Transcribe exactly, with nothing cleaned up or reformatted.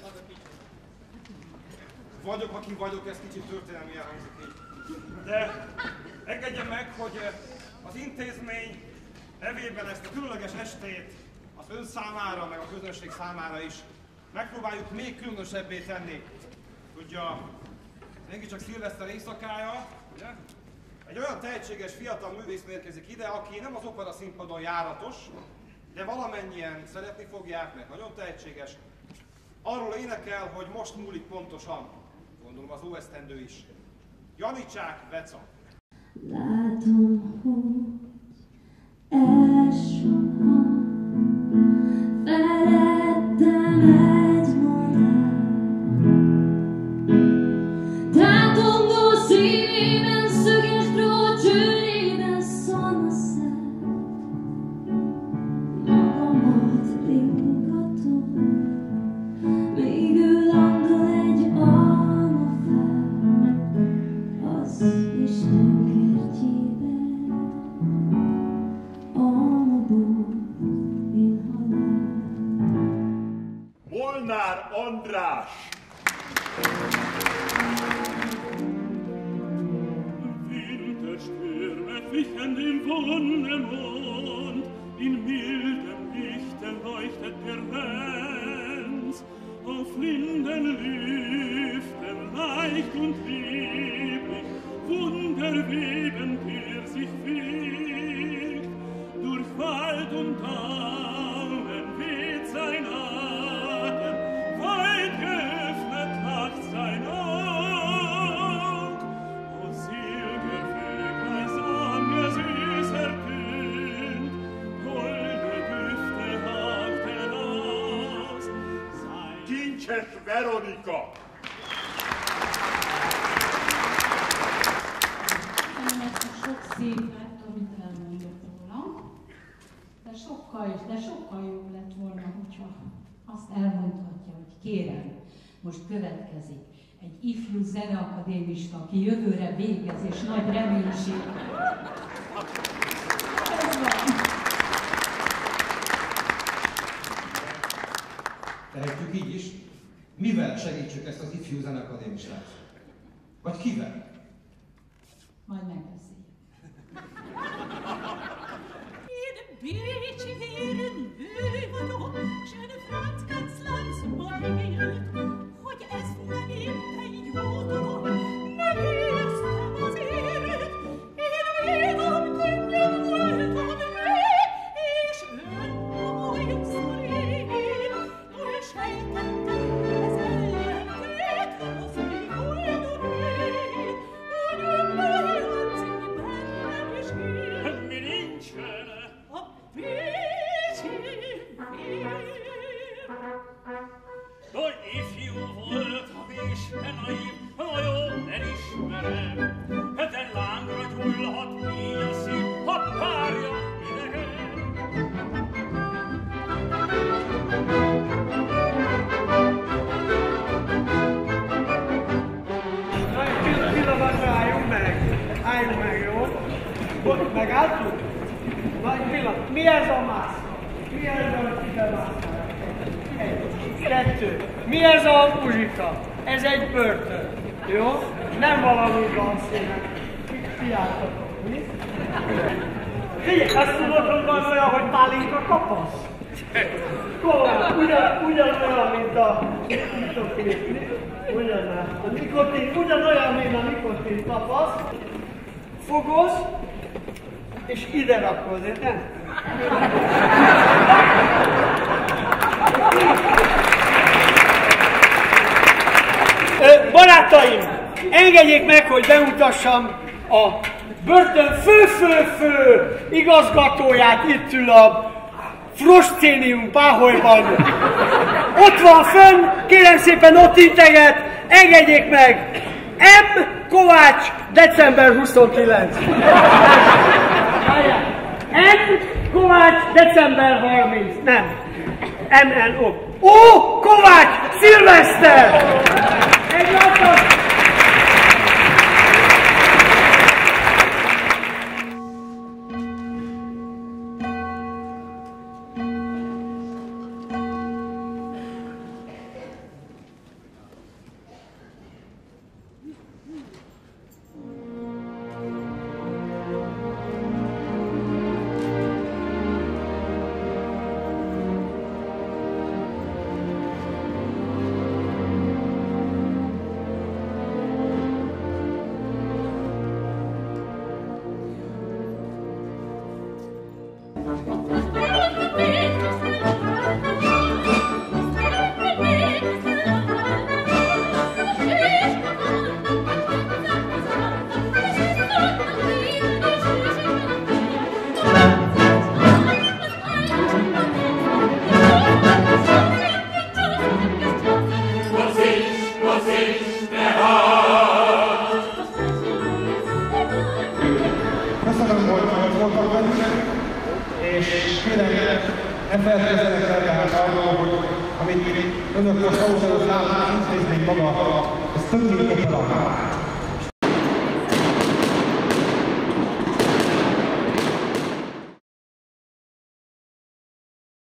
Vagyok, aki vagyok, ez kicsit történelmi elhangzik így. De engedje meg, hogy az intézmény nevében ezt a különleges estét az ön számára, meg a közönség számára is megpróbáljuk még különösebbé tenni. Tudja, mégiscsak szilveszter éjszakája, ugye? Egy olyan tehetséges fiatal művész érkezik ide, aki nem az opera színpadon járatos, de valamennyien szeretni fogják, mert nagyon tehetséges. Arról énekel, hogy most múlik pontosan, gondolom az óesztendő is. Janicsák Veca. Látom, hogy elsohan, felettem egy madár. Tátongó szívében szöges drót, csőrében szalma szel. Magamat ringatom, még ő landol egy alma fel. Az Isten kertjében, almaból én halál. Molnár András! Winterstürme fliegen dem Wonnemond, in mildem Lichte leuchtet der Lenz, auf linden Lüften leicht und lieblich, Wunderwebend er sich fegt, durch Wald und Auen weht sein Atem, weit geöffnet lacht sein Aug, aus silger Vögel sang er süß ertönt, holde Düfte hauchten aus, sein Kincses Veronika! Sok szépet, amit elmondott volna, de sokkal, de sokkal jobb lett volna, hogyha azt elmondhatja, hogy kérem, most következik egy ifjú zeneakadémista, aki jövőre végez, és nagy reménység. Ez van. Tehetjük így is, mivel segítsük ezt az ifjú zeneakadémistát? Vagy kivel? Majd megbeszéljük. Bécsi véren bő vagyok, s ön Franz Kanzlár bajjött, hogy ez nem éppen jó dolog, nem éreztem az élet, én végam könnyen voltam meg, és ön a bajszor én, úgy sejtettem, ez ellentét, az mi boldog én, úgy önben látszik bennem is én. mi nincsen. Hogy ifjú voltam és naiv, nagyon elismerem, de lángra gyullhat így a szív, ha párja idegen. Pillanatra álljunk meg! Álljunk meg, jó? Megálltunk? Nagy pillanat. Mi ez a mász? Mi ez a kibemászás? Egy, kettő. Mi ez a muzsika? Ez egy börtön. Jó? Nem valami danszének. Fiáltatok, mi? Figyelj, azt tudod, hogy van olyan, hogy pálinka kapasz? Komolyan, ugyan, ugyanolyan, mint a nikotin. Ugyanolyan. A nikotin, ugyanolyan, mint a nikotin kapasz. Fogod, és ide rakod, érted? Barátaim, engedjék meg, hogy bemutassam a börtön fő-fő-fő igazgatóját, itt ül a Froscénium Páholyban. Ott van fönn, kérem szépen ott integet, engedjék meg! M. Kovács, december huszonkilenc. M. Kovács, december harminc. Nem. M N O. O. Kovács, szilveszter! Egy lapot! köszönöm, hogy ott voltak velünk, és kérem, ne feltételenek el tehát arról, hogy amit önök most ahhoz előtt látnak, az intézmény maga, ez több mint opera.